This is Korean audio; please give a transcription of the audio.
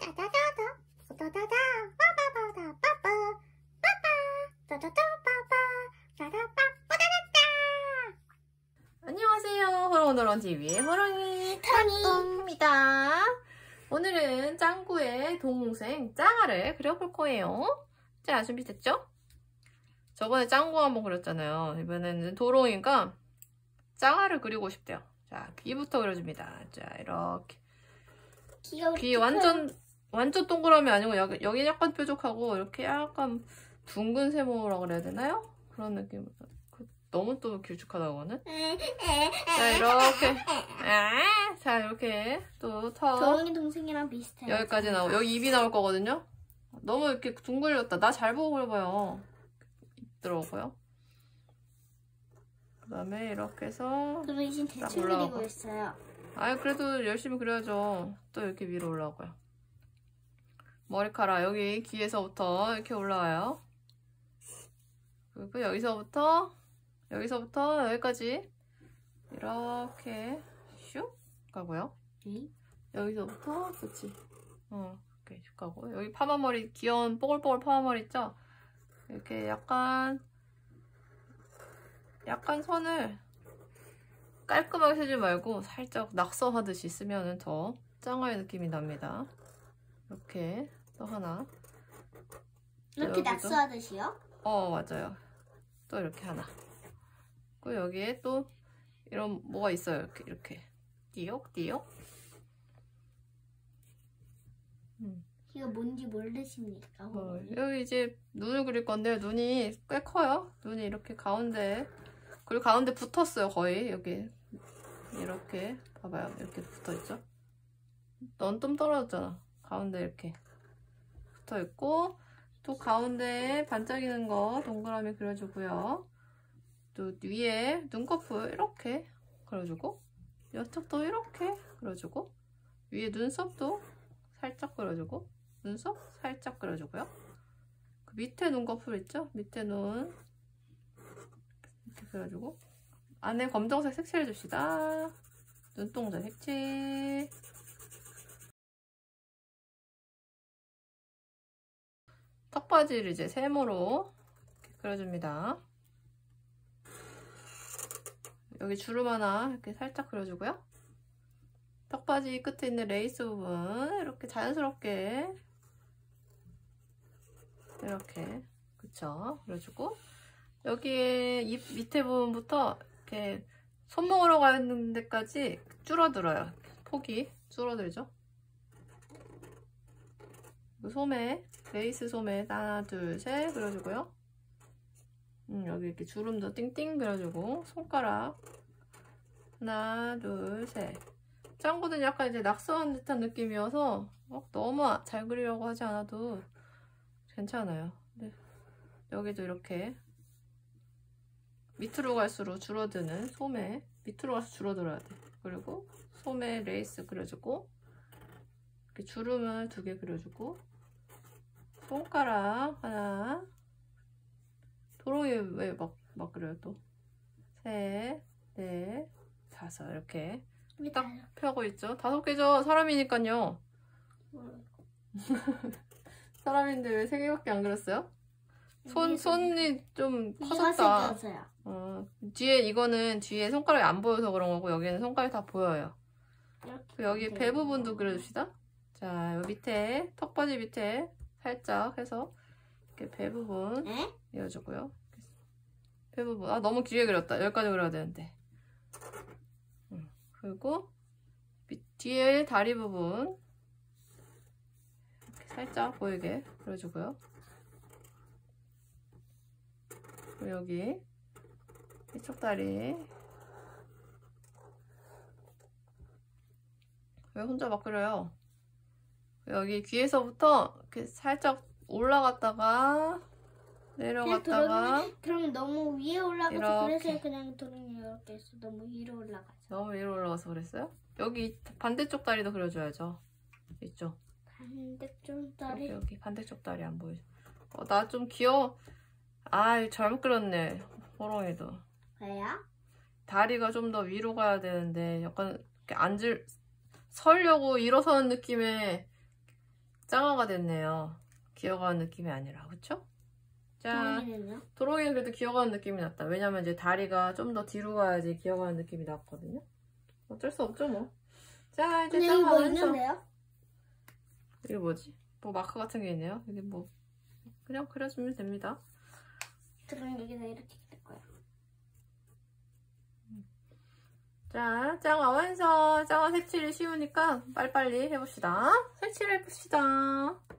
안녕하세요. 호롱노롱TV의 호롱이 타니입니다. 오늘은 짱구의 동생 짱아를 그려볼 거예요. 자, 준비됐죠? 저번에 짱구 한번 그렸잖아요. 이번에는 도롱이가 짱아를 그리고 싶대요. 자, 귀부터 그려줍니다. 자, 이렇게. 귀 완전 동그라미 아니고 여기 약간 뾰족하고 이렇게 약간 둥근 세모라고 그래야 되나요? 그런 느낌. 너무 또 길쭉하다고 하는? 자, 이렇게. 자, 이렇게 또 턱. 도롱이 동생이랑 비슷해요. 여기까지 나오고, 여기 입이 나올 거거든요? 너무 이렇게 둥글렸다. 나 잘 보고 그려봐요. 입 들어오고요. 그 다음에 이렇게 해서. 도롱이 지금 대충 그리고 있어요. 아유, 그래도 열심히 그려야죠. 또 이렇게 위로 올라오고요. 머리카락, 여기 귀에서부터 이렇게 올라와요. 그리고 여기서부터 여기까지 이렇게 슉 가고요. 여기서부터 그치? 이렇게 슉 가고 여기 파마머리 귀여운 뽀글뽀글 파마머리 있죠? 이렇게 약간 선을 깔끔하게 쓰지 말고 살짝 낙서하듯이 쓰면 더 짱아의 느낌이 납니다. 이렇게 또 하나. 이렇게 낙서하듯이요? 맞아요. 또 이렇게 하나. 그리고 여기에 또 이런 뭐가 있어요. 이렇게 띠옥. 이거 뭔지 모르십니까? 여기 이제 눈을 그릴 건데 눈이 꽤 커요. 눈이 이렇게 가운데, 그리고 가운데 붙었어요. 거의 여기 이렇게 봐봐요. 이렇게 붙어있죠. 넌 좀 떨어졌잖아. 가운데 이렇게 붙어있고, 또 가운데에 반짝이는 거 동그라미 그려주고요. 또 위에 눈꺼풀 이렇게 그려주고, 이쪽도 이렇게 그려주고, 위에 눈썹도 살짝 그려주고, 눈썹 살짝 그려주고요. 그 밑에 눈꺼풀 있죠? 밑에 눈 이렇게 그려주고, 안에 검정색 색칠해 줍시다. 눈동자 색칠. 턱받이를 이제 세모로 이렇게 그려줍니다. 여기 주름 하나 이렇게 살짝 그려주고요. 턱받이 끝에 있는 레이스 부분 이렇게 자연스럽게 이렇게 그쵸? 그려주고, 여기에 입 밑에 부분부터 이렇게 손목으로 가는 데까지 줄어들어요. 폭이 줄어들죠? 소매, 레이스 소매 하나, 둘, 셋 그려주고요. 여기 이렇게 주름도 띵띵 그려주고, 손가락 하나, 둘, 셋. 짱구는 약간 이제 낙서한 듯한 느낌이어서 너무 잘 그리려고 하지 않아도 괜찮아요. 네. 여기도 이렇게 밑으로 갈수록 줄어드는 소매, 밑으로 가서 줄어들어야 돼. 그리고 소매 레이스 그려주고, 이렇게 주름을 2개 그려주고, 손가락 하나, 도롱이 왜 막 그려요 또? 셋, 넷, 다섯 이렇게 딱 펴고 있죠? 5개죠? 사람이니까요. 사람인데 왜 3개밖에 안 그렸어요? 손이 좀 커졌다. 뒤에 이거는 뒤에 손가락이 안 보여서 그런 거고, 여기는 손가락이 다 보여요. 여기 배 부분도 그려줍시다. 자, 여기 밑에 턱받이 밑에 살짝 해서 이렇게 배 부분 이어주고요. 배 부분 너무 길게 그렸다. 여기까지 그려야 되는데. 그리고 뒤에 다리 부분 이렇게 살짝 보이게 그려주고요. 그리고 여기 이쪽 다리 왜 혼자 막 그려요? 여기 귀에서부터 이렇게 살짝 올라갔다가 내려갔다가, 그러면 너무 위에 올라가서 이렇게. 그래서 그냥 도롱이 이렇게 해서 너무 위로 올라가죠. 너무 위로 올라가서 그랬어요? 여기 반대쪽 다리도 그려줘야죠. 이쪽. 반대쪽 다리? 여기 반대쪽 다리 안 보이죠? 나 좀 귀여워. 잘못 그렸네. 호롱이도. 왜요? 다리가 좀 더 위로 가야 되는데 약간 이렇게 서려고 일어서는 느낌의 짱아가 됐네요. 기어가는 느낌이 아니라, 그쵸? 짠. 도롱이는요? 도롱이는 그래도 기어가는 느낌이 났다. 왜냐면 이제 다리가 좀 더 뒤로 가야지 기어가는 느낌이 났거든요. 어쩔 수 없죠, 뭐. 자, 이제 근데 짱아 이거 완성. 있는데요? 이게 뭐지? 뭐 마크 같은 게 있네요. 이게 뭐 그냥 그려주면 됩니다. 그럼 여기다 이렇게 될 거야. 자, 짱아 완성. 짱아 색칠이 쉬우니까 빨리빨리 해봅시다. 색칠해봅시다.